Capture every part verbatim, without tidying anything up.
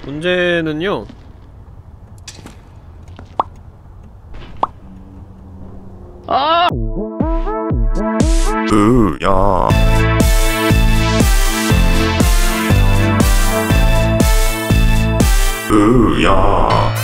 문제는요, 아! 으야. 으야.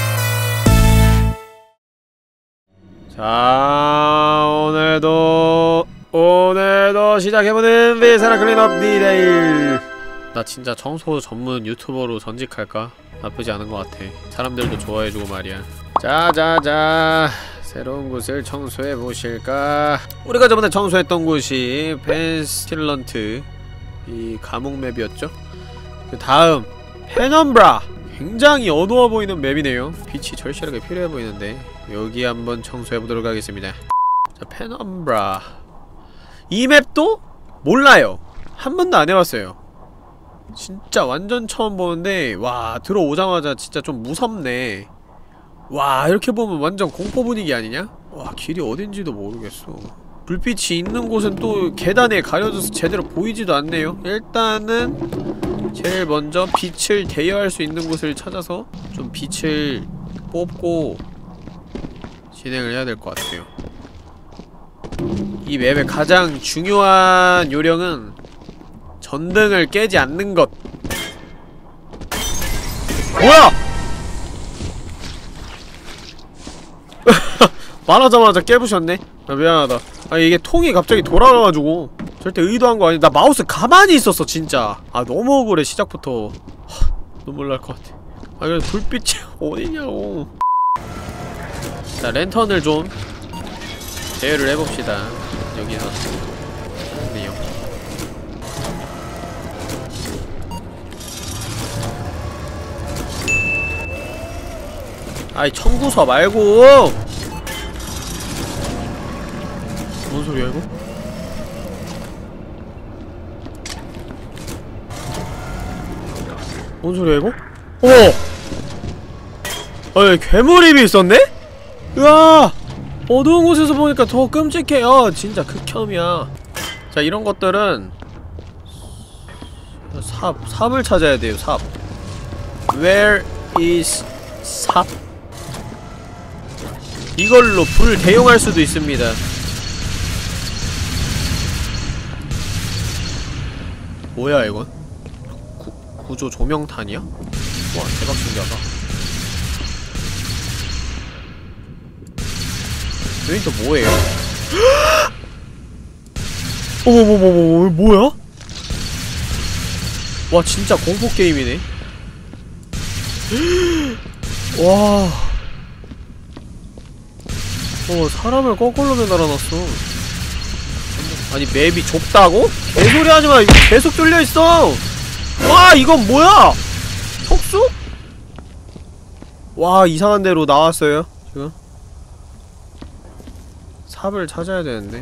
자, 오늘도 오늘도 시작해보는 비사라 클린업 디데일. 나 진짜 청소 전문 유튜버로 전직할까? 나쁘지 않은 것 같아. 사람들도 좋아해주고 말이야. 자자자, 새로운 곳을 청소해보실까? 우리가 저번에 청소했던 곳이 펜스틸런트, 이 감옥 맵이었죠? 그 다음 페넘브라! 굉장히 어두워 보이는 맵이네요. 빛이 절실하게 필요해 보이는데 여기 한번 청소해보도록 하겠습니다. 자, 페넘브라. 이 맵도 몰라요. 한 번도 안 해봤어요. 진짜 완전 처음 보는데, 와, 들어오자마자 진짜 좀 무섭네. 와, 이렇게 보면 완전 공포 분위기 아니냐? 와, 길이 어딘지도 모르겠어. 불빛이 있는 곳은 또 계단에 가려져서 제대로 보이지도 않네요. 일단은 제일 먼저 빛을 대여할 수 있는 곳을 찾아서 좀 빛을 뽑고 진행을 해야 될 것 같아요. 이 맵의 가장 중요한 요령은 전등을 깨지 않는 것. 뭐야! 말하자마자 깨부셨네? 아, 미안하다. 아, 이게 통이 갑자기 돌아가가지고 절대 의도한 거 아니. 나 마우스 가만히 있었어 진짜. 아, 너무 억울해. 시작부터 하, 눈물 날 것 같아. 아, 그래서 불빛이 어디냐고. 자, 랜턴을 좀 제어를 해봅시다. 여기서 네요. 아이, 청구서 말고! 뭔 소리야 이거? 뭔 소리야 이거? 어! 어이, 괴물입이 있었네? 으아! 어두운 곳에서 보니까 더 끔찍해. 어, 진짜 극혐이야. 자, 이런 것들은 삽, 삽을 찾아야 돼요. 삽. Where is 삽? 이걸로 불을 대용할 수도 있습니다. 뭐야 이건? 구, 구조 조명탄이야? 와, 대박 신기하다. 여긴 또 뭐예요? 어머머머머, 뭐야? 와, 진짜 공포게임이네. 와. 어, 사람을 거꾸로 매달아놨어. 아니, 맵이 좁다고? 개소리 하지마. 이거 계속 뚫려있어. 와, 이건 뭐야? 속수? 와, 이상한 데로 나왔어요 지금. 삽을 찾아야 되는데.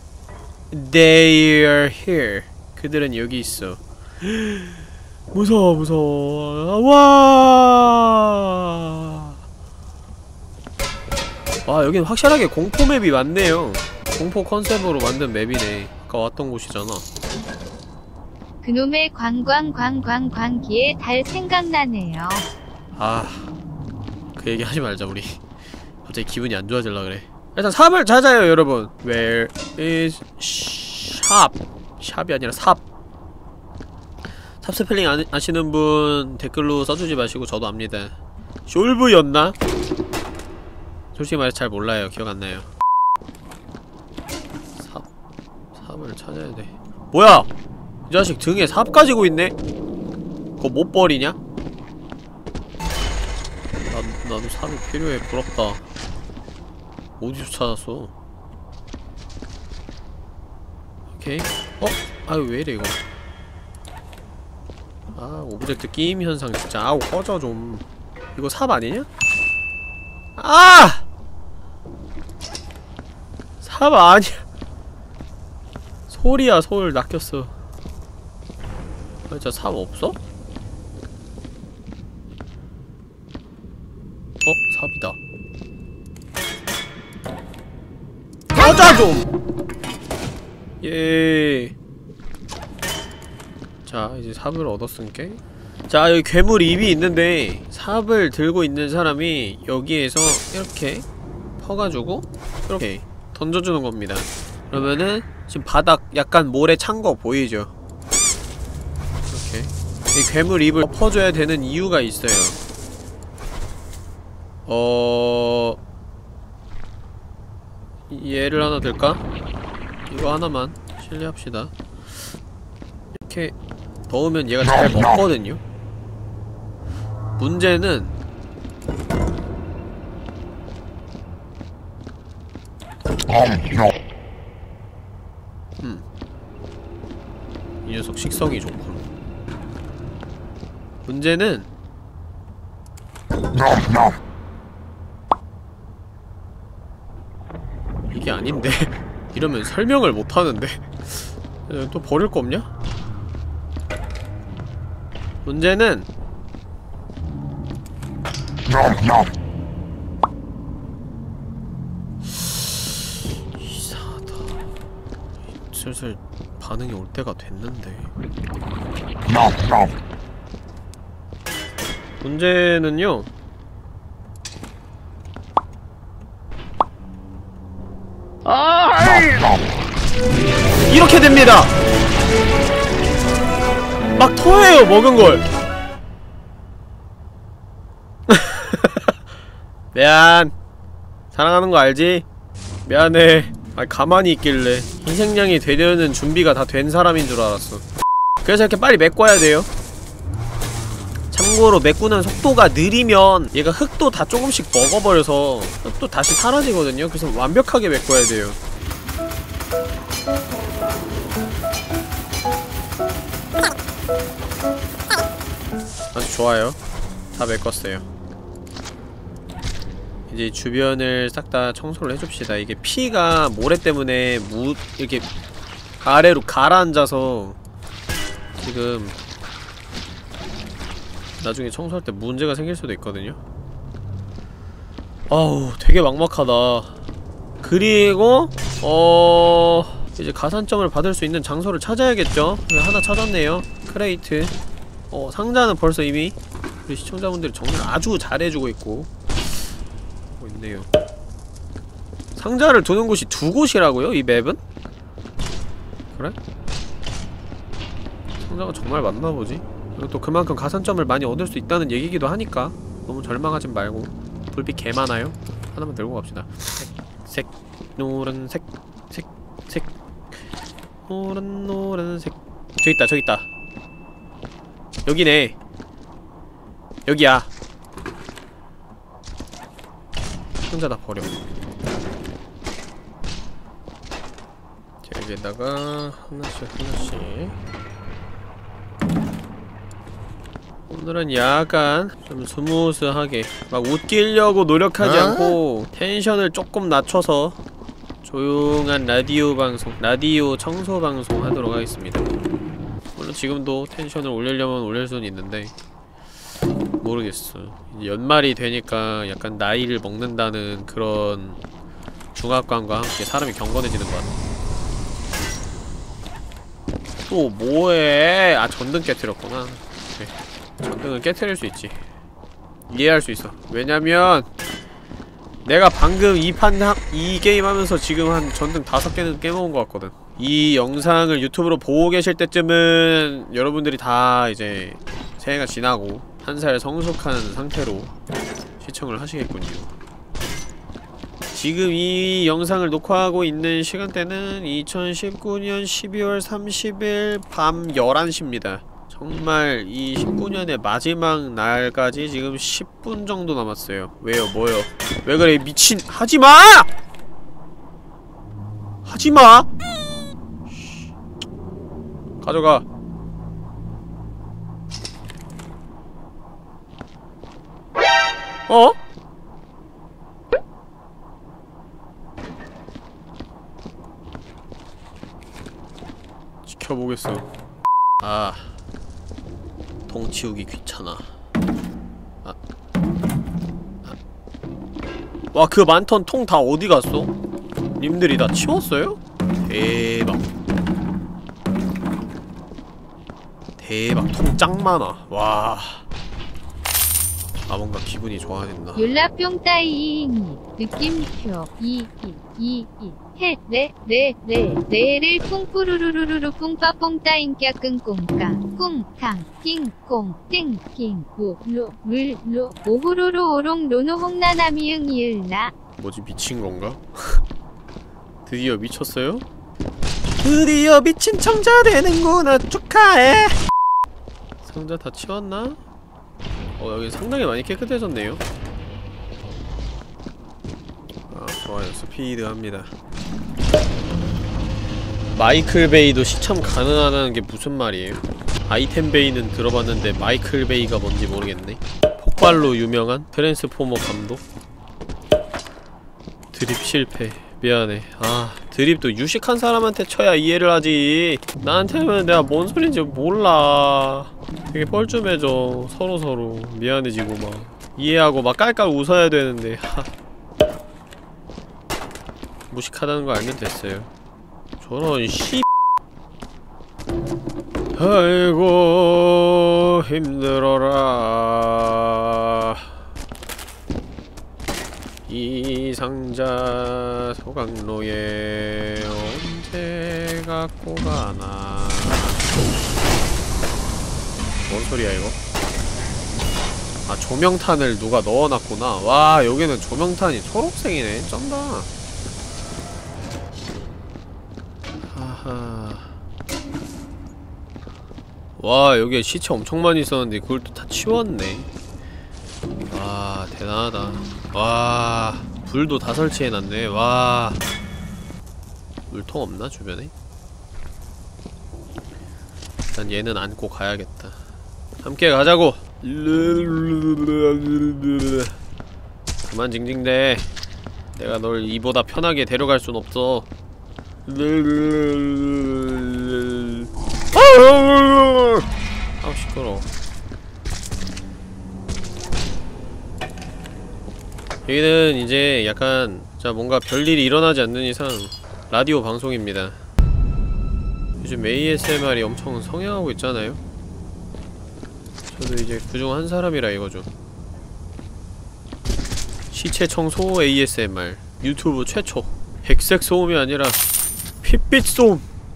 They are here. 그들은 여기 있어. 무서워, 무서워. 와. 와, 여긴 확실하게 공포 맵이 맞네요. 공포 컨셉으로 만든 맵이네. 아까 왔던 곳이잖아. 그놈의 관광광광광기에 달 생각나네요. 아, 그 얘기 하지 말자 우리. 갑자기 기분이 안 좋아질라 그래. 일단 삽을 찾아요 여러분. Where is shop? 샵이 아니라 삽. 삽 스펠링 아, 아시는 분 댓글로 써주지 마시고 저도 압니다. 숄브였나? 솔직히 말해서 잘 몰라요. 기억 안 나요. 삽, 삽을 찾아야 돼. 뭐야! 이 자식 등에 삽 가지고 있네? 그거 못 버리냐? 나, 나도 삽이 필요해. 부럽다. 어디서 찾았어? 오케이. 어? 아유, 왜 이래 이거. 아, 오브젝트 게임 현상 진짜. 아우, 꺼져 좀. 이거 삽 아니냐? 아! 삽 아니야. 솔이야, 솔. 낚였어. 아, 진짜 삽 없어? 어? 삽이다. 꺼져 좀! 예. 자, 이제 삽을 얻었으니까 자, 여기 괴물 입이 있는데 삽을 들고 있는 사람이 여기에서 이렇게 퍼가지고 이렇게 던져주는 겁니다. 그러면은 지금 바닥 약간 모래 찬 거 보이죠? 이렇게 이 괴물 입을 퍼줘야 되는 이유가 있어요. 어... 얘를 하나 들까? 이거 하나만 실례합시다. 이렇게 넣으면 얘가 잘 먹거든요? 문제는 음. 이 녀석 식성이 좋군. 문제는 이게 아닌데 이러면 설명을 못하는데 또 버릴 거 없냐? 문제는 이상하다. 슬슬 반응이 올 때가 됐는데. 문제는요, 이렇게 됩니다. 막 토해요, 먹은걸. 미안. 사랑하는 거 알지? 미안해. 아, 가만히 있길래 희생양이 되려는 준비가 다 된 사람인 줄 알았어. 그래서 이렇게 빨리 메꿔야 돼요. 참고로 메꾸는 속도가 느리면 얘가 흙도 다 조금씩 먹어버려서 흙도 다시 사라지거든요. 그래서 완벽하게 메꿔야 돼요. 아주 좋아요. 다 메꿨어요. 이제 주변을 싹 다 청소를 해줍시다. 이게 피가 모래 때문에 무 이렇게 아래로 가라앉아서 지금 나중에 청소할 때 문제가 생길 수도 있거든요. 아우, 되게 막막하다. 그리고 어... 이제 가산점을 받을 수 있는 장소를 찾아야겠죠? 하나 찾았네요. 크레이트. 어, 상자는 벌써 이미 우리 시청자분들이 정리를 아주 잘해주고 있고 어, 있네요. 상자를 두는 곳이 두 곳이라고요? 이 맵은? 그래? 상자가 정말 맞나보지? 그리고 또 그만큼 가산점을 많이 얻을 수 있다는 얘기기도 하니까 너무 절망하진 말고. 불빛 개 많아요? 하나만 들고 갑시다. 색, 색, 노란색, 색, 색, 노란, 노란색. 저기 있다, 저기 있다. 여기네. 여기야. 상자 다 버려. 자, 여기에다가 하나씩 하나씩. 오늘은 약간 좀 스무스하게 막 웃기려고 노력하지 어? 않고 텐션을 조금 낮춰서 조용한 라디오 방송, 라디오 청소 방송 하도록 하겠습니다. 물론 지금도 텐션을 올리려면 올릴 수는 있는데 모르겠어. 이제 연말이 되니까 약간 나이를 먹는다는 그런 중압감과 함께 사람이 경건해지는 것 같아. 또 뭐해? 아, 전등 깨트렸구나. 그래. 전등은 깨트릴 수 있지. 이해할 수 있어. 왜냐면 내가 방금 이 판, 이 게임 하면서 지금 한 전등 다섯 개는 깨먹은 것 같거든. 이 영상을 유튜브로 보고 계실 때쯤은 여러분들이 다 이제 새해가 지나고 한 살 성숙한 상태로 시청을 하시겠군요. 지금 이 영상을 녹화하고 있는 시간대는 이천십구 년 십이월 삼십일 밤 열한 시입니다. 정말 이 십구 년의 마지막 날까지 지금 십 분 정도 남았어요. 왜요? 뭐요? 왜 그래? 미친... 하지마! 하지마! 가져가. 어? 지켜보겠어. 아, 동 치우기 귀찮아. 아. 아. 와, 그 많던 통 다 어디 갔어? 님들이 다 치웠어요? 대박. 대박 통 짱 많아. 와. 아 뭔가 기분이 좋아진다. 율라뿅 따이잉 느낌표 이이이이 해레레레 레를 쿵푸르르르르 쿵빠뽕 따인까 끙꽁까 쿵탕 킹콩 땡킹 우로 물로 오후루루 오롱 로노 홍나나미응 이을라. 뭐지 미친 건가? 드디어 미쳤어요? 드디어 미친 청자 되는구나. 축하해. 상자 다 치웠나? 어 여기 상당히 많이 깨끗해졌네요. 아 좋아요. 스피드합니다. 마이클 베이도 시참 가능하다는 게 무슨 말이에요? 아이템 베이는 들어봤는데 마이클 베이가 뭔지 모르겠네. 폭발로 유명한 트랜스포머 감독. 드립 실패. 미안해. 아 드립도 유식한 사람한테 쳐야 이해를 하지. 나한테는 내가 뭔 소린지 몰라. 되게 뻘쭘해져. 서로서로 미안해지고 막 이해하고 막 깔깔 웃어야 되는데 하. 무식하다는 거 알면 됐어요. 저런 씨. 아이고 힘들어라. 이 상자 소각로에 언제 갖고 가나. 뭔 소리야 이거? 아 조명탄을 누가 넣어놨구나. 와 여기는 조명탄이 초록색이네. 쩐다. 하하. 와 여기에 시체 엄청 많이 있었는데 그걸 또 다 치웠네. 와 대단하다. 와 불도 다 설치해놨네. 와 물통 없나 주변에? 일단 얘는 안고 가야겠다. 함께 가자고. 그만 징징대. 내가 널 이보다 편하게 데려갈 순 없어. 아우 시끄러워. 여기는 이제 약간 자 뭔가 별일이 일어나지 않는 이상 라디오 방송입니다. 요즘 에이에스엠알이 엄청 성행하고 있잖아요. 저도 이제 그중 한 사람이라 이거죠. 시체 청소 에이에스엠알 유튜브 최초. 백색 소음이 아니라 핏빛 소음.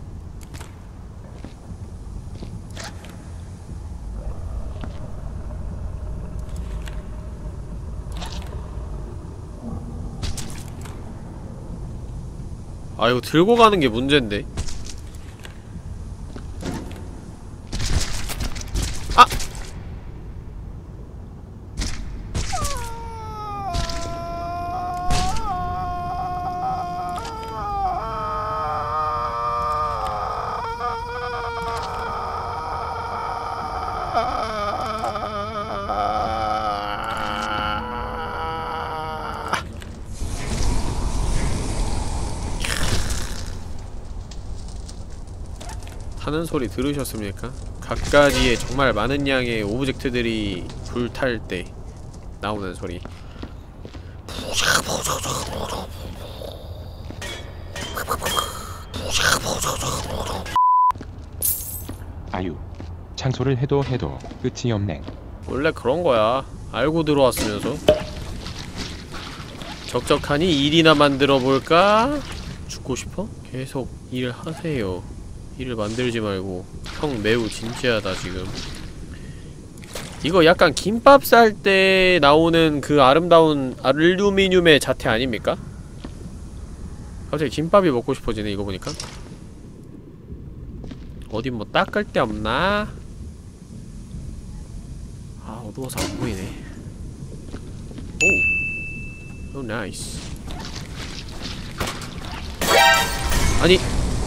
아 이거 들고 가는 게 문제인데. 아! 하는 소리 들으셨습니까? 각가지의 정말 많은 양의 오브젝트들이 불탈 때 나오는 소리. 아유, 창소를 해도 해도 끝이 없네. 원래 그런 거야. 알고 들어왔으면서. 적적하니 일이나 만들어 볼까? 죽고 싶어? 계속 일을 하세요. 일을 만들지 말고. 형 매우 진지하다 지금. 이거 약간 김밥 쌀 때 나오는 그 아름다운 알루미늄의 자태 아닙니까? 갑자기 김밥이 먹고 싶어지네 이거 보니까. 어디 뭐 닦을 데 없나? 아 어두워서 안 보이네. 오, 오 나이스. 아니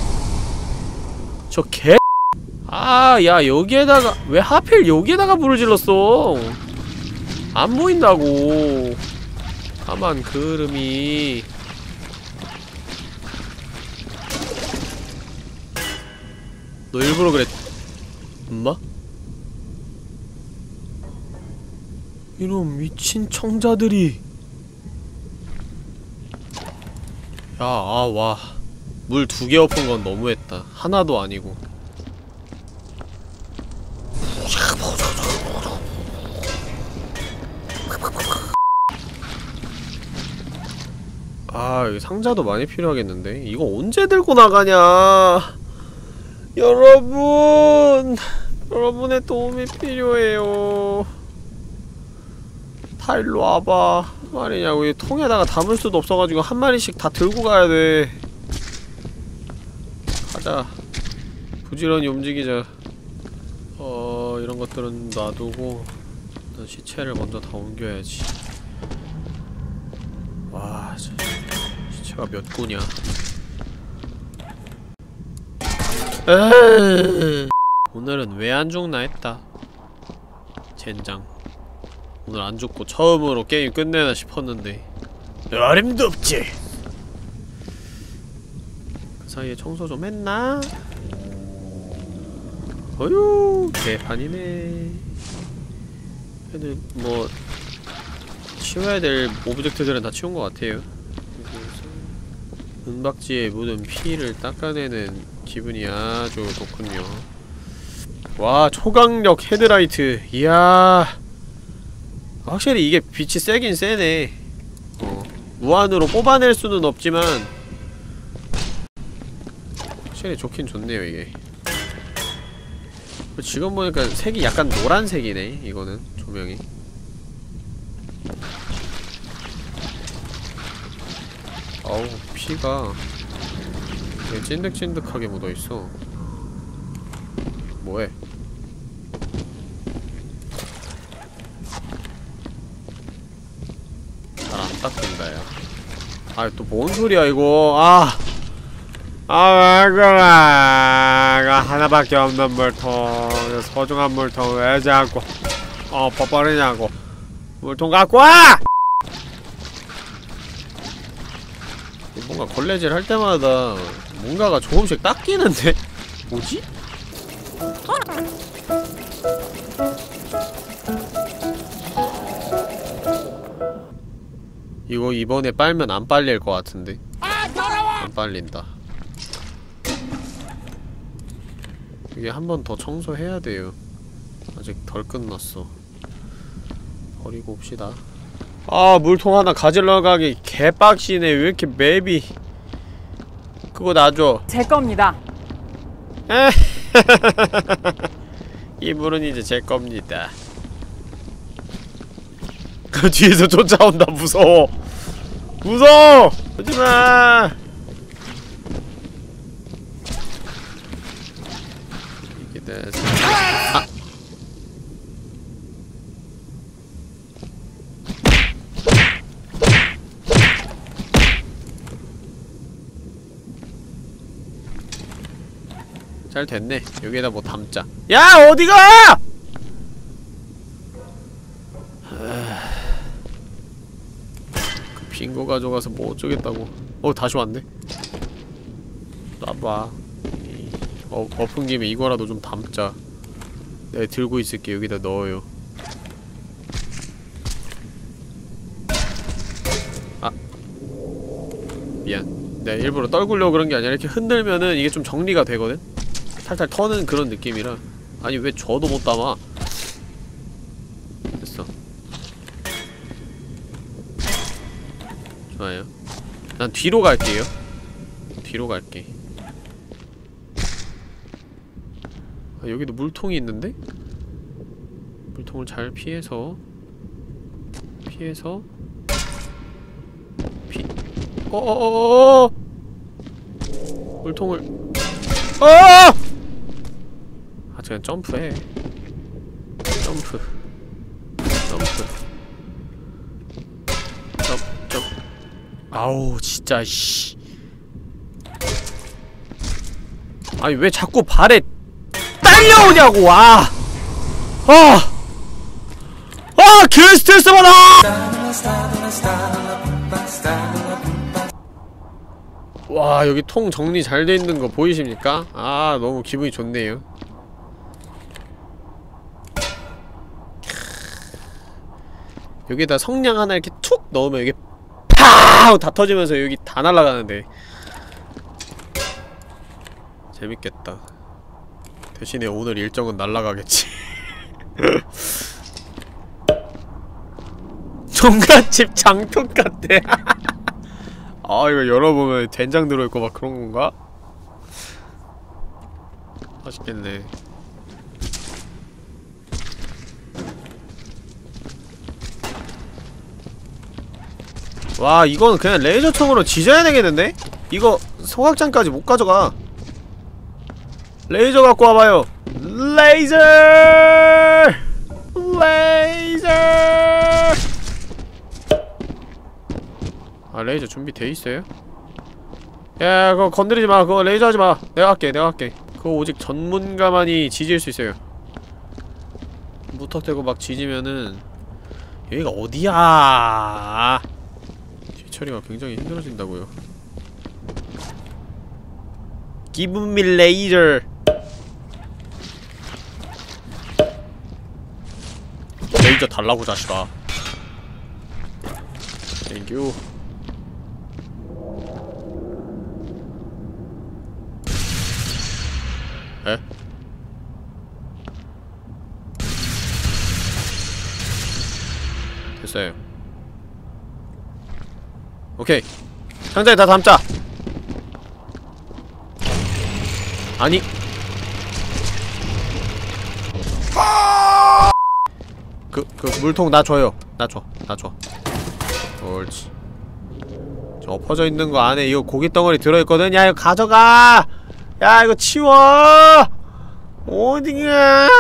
저 개. 아, 야 여기에다가 왜 하필 여기에다가 불을 질렀어? 안 보인다고. 가만 그름이. 너 일부러 그랬. 엄마? 이놈 미친 청자들이. 야, 아, 와. 물 두 개 엎은 건 너무했다. 하나도 아니고. 아 여기 상자도 많이 필요하겠는데? 이거 언제 들고 나가냐. 여러분 여러분의 도움이 필요해요. 다 일로 와봐. 말이냐고. 이 통에다가 담을 수도 없어가지고 한 마리씩 다 들고 가야돼. 가자. 부지런히 움직이자. 어... 이런 것들은 놔두고 일단 시체를 먼저 다 옮겨야지. 와... 저... 시체가 몇 구냐. 에이... 오늘은 왜 안 죽나 했다. 젠장. 오늘 안 죽고 처음으로 게임 끝내나 싶었는데 어림도 없지. 그 사이에 청소 좀 했나? 어휴 개판이네. 애들 뭐 치워야 될 오브젝트들은 다 치운 것 같아요. 은박지에 묻은 피를 닦아내는 기분이 아주 좋군요. 와 초강력 헤드라이트. 이야 확실히 이게 빛이 세긴 세네. 어 무한으로 뽑아낼 수는 없지만 확실히 좋긴 좋네요 이게. 지금 보니까 색이 약간 노란색이네 이거는 조명이. 어우 피가 되게 찐득찐득하게 묻어있어. 뭐해? 잘 안 닦인다 야. 아 또 뭔 소리야 이거. 아 아, 왜 그래. 하나밖에 없는 물통. 소중한 물통 왜 자꾸 어 뻐버리냐고. 물통 갖고 와! 뭔가 걸레질 할 때마다 뭔가가 조금씩 닦이는데? 뭐지? 이거 이번에 빨면 안 빨릴 것 같은데. 안 빨린다. 이게 한 번 더 청소해야 돼요. 아직 덜 끝났어. 버리고 옵시다. 아 물통 하나 가지러 가기 개빡시네. 왜 이렇게 맵이. 그거 놔줘. 제 겁니다. 이 물은 이제 제 겁니다. 그 뒤에서 쫓아온다. 무서워. 무서워. 오지마. 이게 돼서 아. 잘 됐네. 여기에다 뭐 담자. 야 어디가! 그 빈거 가져가서 뭐 어쩌겠다고. 어 다시 왔네. 놔봐. 어, 엎은 김에 이거라도 좀 담자. 내가 들고 있을게. 여기다 넣어요. 아 미안. 내가 일부러 떨구려고 그런 게 아니라 이렇게 흔들면은 이게 좀 정리가 되거든? 탈탈 터는 그런 느낌이라. 아니 왜 저도 못 담아? 됐어. 좋아요. 난 뒤로 갈게요. 뒤로 갈게. 아, 여기도 물통이 있는데? 물통을 잘 피해서 피해서 피... 어어어어어! 물통을 어어어! 아 그냥 점프해. 점프 점프 점, 점. 아우 진짜 씨. 아니 왜 자꾸 발에 딸려오냐고. 와. 아. 아, 개 스트레스 받아. 와, 여기 통 정리 잘 돼 있는 거 보이십니까? 아, 너무 기분이 좋네요. 여기다 성냥 하나 이렇게 툭 넣으면 이게 파! 다 터지면서 여기 다 날아가는데. 재밌겠다. 대신에 오늘 일정은 날라가겠지. 종갓집 장독 같아. 아 이거 열어보면 된장 들어있고 막 그런 건가? 맛있겠네. 와 이건 그냥 레이저총으로 지져야 되겠는데? 이거 소각장까지 못 가져가. 레이저 갖고 와봐요. 레이저! 레이저! 아 레이저 준비돼 있어요? 야 그거 건드리지 마. 그거 레이저 하지 마. 내가 할게. 내가 할게. 그거 오직 전문가만이 지질 수 있어요. 무턱대고 막 지지면은 여기가 어디야? 뒤처리가 굉장히 힘들어진다고요. Give me laser. 레이저 달라고 자식아. 땡큐. 에? 됐어요. 오케이. 상자에 다 담자. 아니. 그, 그 물통 나 줘요. 나 줘. 나 줘. 옳지. 저 엎어져 있는 거 안에 이거 고기 덩어리 들어있거든. 야 이거 가져가. 야 이거 치워. 어디야?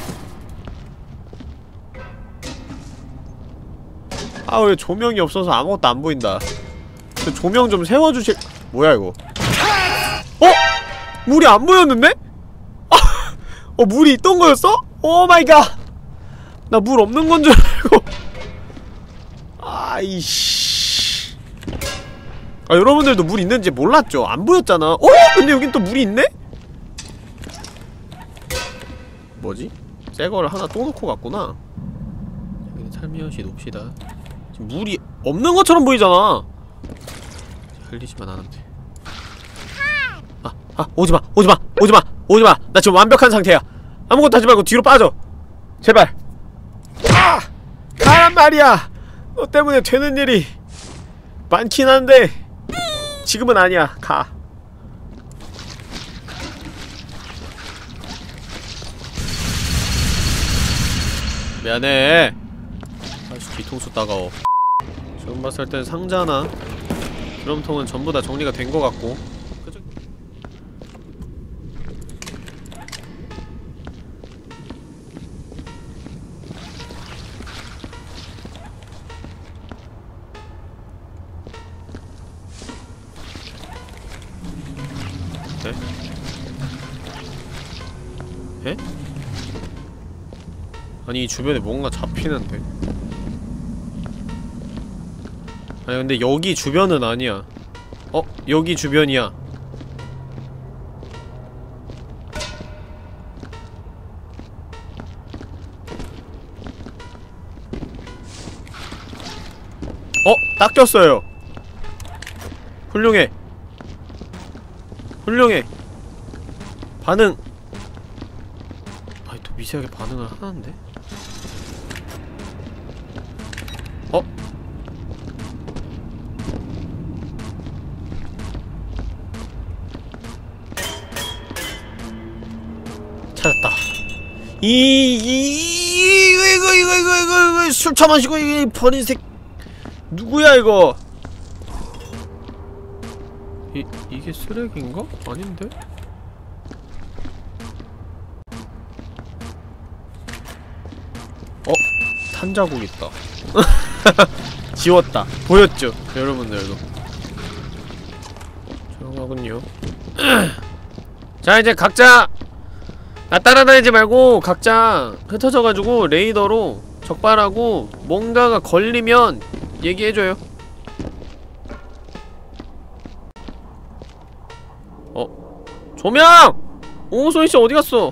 아 왜 조명이 없어서 아무것도 안 보인다. 저 조명 좀 세워주실. 뭐야 이거? 어? 물이 안 보였는데? 어 물이 있던 거였어? 오 마이 갓. 나 물 없는 건 줄 알고. 아이씨. 아 여러분들도 물 있는지 몰랐죠? 안 보였잖아. 어? 근데 여긴 또 물이 있네? 뭐지? 새거를 하나 또 놓고 갔구나. 여기는 살며시 놉시다. 지금 물이 없는 것처럼 보이잖아. 흘리지만 않으면 돼. 아, 아, 오지마! 오지마! 오지마! 오지마! 나 지금 완벽한 상태야. 아무것도 하지 말고 뒤로 빠져! 제발! 아! 가란 말이야! 너 때문에 되는 일이 많긴 한데 지금은 아니야. 가. 미안해. 아이씨 뒤통수 따가워. 지금 봤을 땐 상자나 드럼통은 전부 다 정리가 된 것 같고. 그죠? 에? 에? 아니 이 주변에 뭔가 잡히는데. 아니 근데 여기 주변은 아니야. 어? 여기 주변이야. 어? 딱 꼈어요. 훌륭해. 훌륭해. 반응. 아니 또 미세하게 반응을 하는데? 어? 찾았다. 이, 이, 이거, 이거, 이거, 이거, 이거, 이거, 술 처마시고, 이 버린 새, 누구야, 이거? 이, 이게 쓰레기인가? 아닌데? 어? 탄자국 있다. 지웠다. 보였죠? 여러분들도. 조용하군요. 자, 이제 각자 나 따라다니지 말고 각자 흩어져가지고 레이더로 적발하고 뭔가가 걸리면 얘기해줘요. 어? 조명! 오, 소희씨 어디갔어?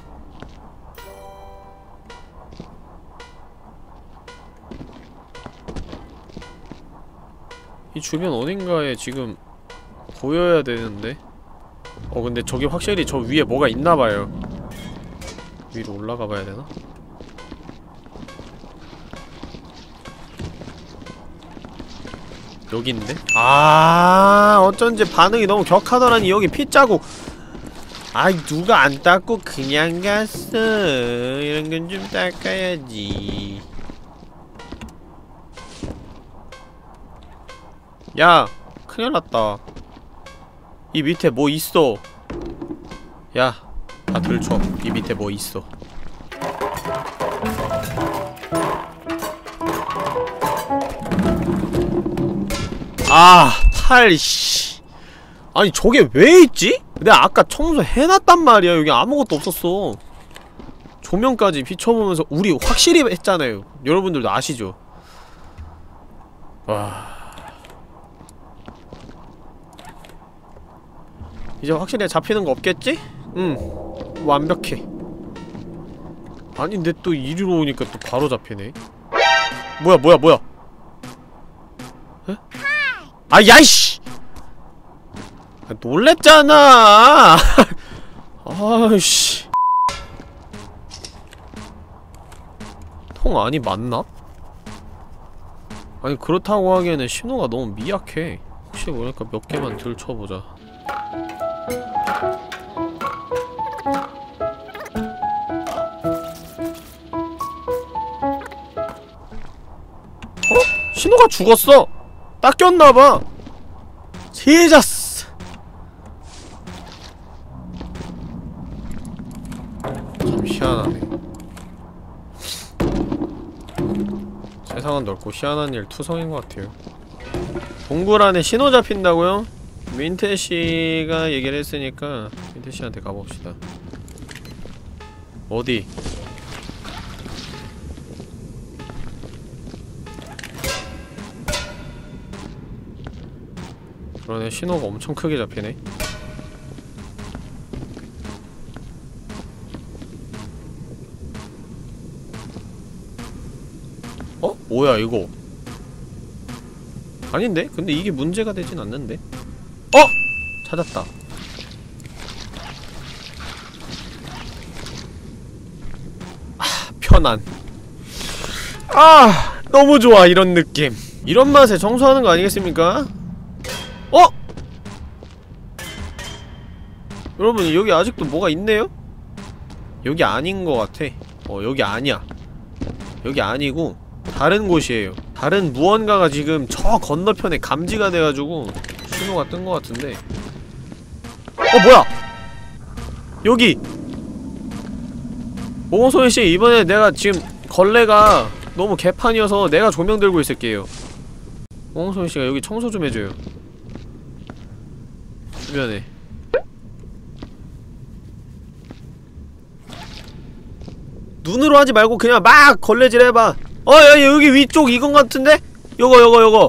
이 주변 어딘가에 지금 보여야 되는데? 어 근데 저기 확실히 저 위에 뭐가 있나봐요. 위로 올라가봐야 되나? 여기 있는데? 아, 어쩐지 반응이 너무 격하더라니. 여기 핏자국. 아이, 누가 안 닦고 그냥 갔어. 이런 건 좀 닦아야지. 야, 큰일 났다. 이 밑에 뭐 있어. 야, 다 들춰. 이 밑에 뭐 있어. 아, 팔, 씨. 아니, 저게 왜 있지? 내가 아까 청소해놨단 말이야. 여기 아무것도 없었어. 조명까지 비춰보면서 우리 확실히 했잖아요. 여러분들도 아시죠? 와. 이제 확실히 잡히는 거 없겠지? 응. 완벽해. 아니, 근데 또 이리로 오니까 또 바로 잡히네. 뭐야, 뭐야, 뭐야. 에? 아, 야이씨! 아, 놀랬잖아! 아이씨. 통 안이 맞나? 아니, 그렇다고 하기에는 신호가 너무 미약해. 혹시 모르니까 몇 개만 들춰보자. 어? 신호가 죽었어! 닦였나봐! 제자스! 참 희한하네. 세상은 넓고 희한한 일 투성인 것 같아요. 동굴 안에 신호 잡힌다고요? 민태씨가 얘기를 했으니까 민태씨한테 가봅시다. 어디? 그러네, 신호가 엄청 크게 잡히네. 어? 뭐야 이거? 아닌데? 근데 이게 문제가 되진 않는데? 어! 찾았다. 아, 편안. 아, 너무 좋아, 이런 느낌. 이런 맛에 청소하는 거 아니겠습니까? 어? 여러분, 여기 아직도 뭐가 있네요? 여기 아닌 거 같아. 어, 여기 아니야. 여기 아니고 다른 곳이에요. 다른 무언가가 지금 저 건너편에 감지가 돼가지고 신호가 뜬 거 같은데. 어, 뭐야! 여기! 모공소희씨, 이번에 내가 지금 걸레가 너무 개판이어서 내가 조명 들고 있을게요. 모공소희씨가 여기 청소 좀 해줘요. 주변에. 눈으로 하지 말고 그냥 막 걸레질 해봐. 어, 야, 여기 위쪽 이건 같은데? 요거, 요거, 요거.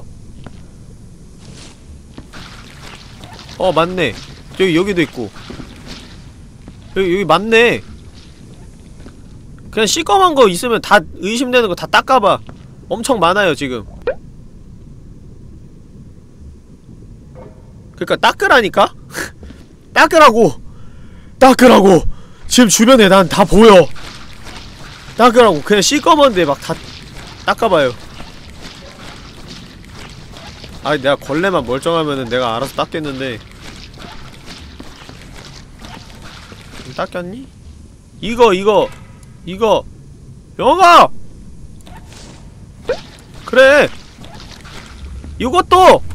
어, 맞네. 여기, 여기도 있고. 여기, 여기 맞네. 그냥 시꺼먼 거 있으면 다 의심되는 거 다 닦아봐. 엄청 많아요, 지금. 그니까 닦으라니까? 닦으라고! 닦으라고! 지금 주변에 난 다 보여! 닦으라고! 그냥 시꺼먼데 막 다 닦아봐요. 아니, 내가 걸레만 멀쩡하면은 내가 알아서 닦겠는데. 닦였니? 이거, 이거! 이거! 영아! 그래! 이것도!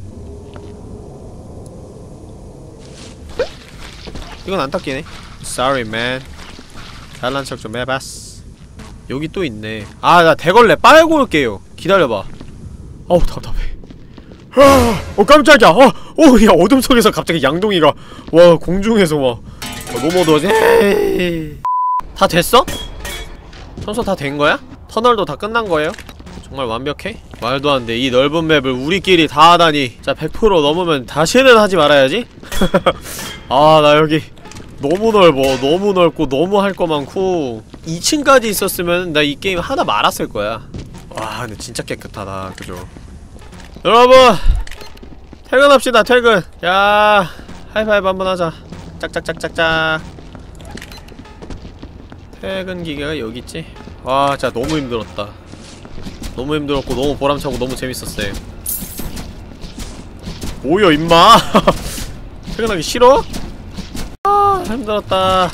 이건 안 닦이네. Sorry, man. 잘난 척 좀 해봤어. 여기 또 있네. 아, 나 대걸레 빨고 올게요. 기다려봐. 어우, 답답해. 아, 어, 깜짝이야. 어, 어, 야, 어둠 속에서 갑자기 양동이가, 와, 공중에서 막, 어, 너무 어두워지. 다 됐어? 청소 다 된 거야? 터널도 다 끝난 거예요? 정말 완벽해? 말도 안 돼. 이 넓은 맵을 우리끼리 다 하다니. 자, 백 퍼센트 넘으면 다시는 하지 말아야지? 아, 나 여기 너무 넓어. 너무 넓고 너무 할 거 많고 이 층까지 있었으면 나 이 게임 하나 말았을 거야. 와, 근데 진짜 깨끗하다. 그죠? 여러분! 퇴근합시다, 퇴근! 야, 하이파이브 한번 하자. 짝짝짝짝짝. 퇴근 기계가 여기 있지? 와, 진짜 너무 힘들었다. 너무 힘들었고 너무 보람차고 너무 재밌었어요. 뭐여 임마. 퇴근하기 싫어? 아 힘들었다.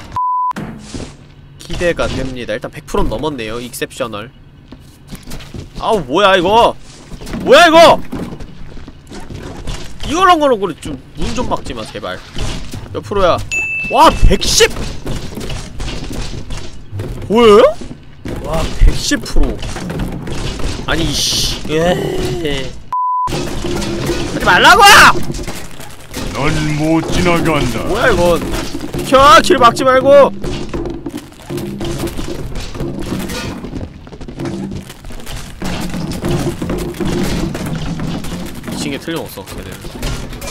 기대가 됩니다. 일단 백 퍼센트 넘었네요. 익셉셔널. 아우 뭐야 이거. 뭐야 이거. 이거랑 거랑 거리 좀 문 좀 막지마 제발. 몇 프로야? 와 백십! 보여요? 와 백십 퍼센트. 아니 씨. 예. 하지 말라고! 넌 못 지나간다. 뭐야 이건. 켜! 길 막지 말고! 이 층에 틀림없어 걔는.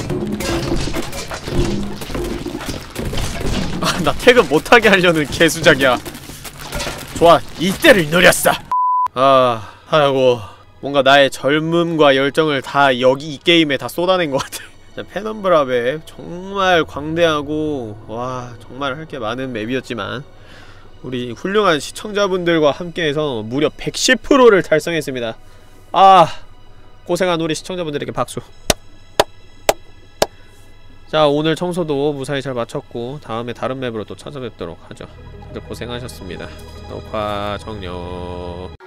아, 나 퇴근 못하게 하려는 개수작이야. 좋아, 이때를 노렸어. 아, 아이고 뭔가 나의 젊음과 열정을 다 여기 이 게임에 다 쏟아낸 것 같아. 페넘브라 맵 정말 광대하고 와 정말 할 게 많은 맵이었지만 우리 훌륭한 시청자분들과 함께해서 무려 백십 퍼센트를 달성했습니다. 아 고생한 우리 시청자분들에게 박수. 자 오늘 청소도 무사히 잘 마쳤고 다음에 다른 맵으로 또 찾아뵙도록 하죠. 다들 고생하셨습니다. 녹화 종료.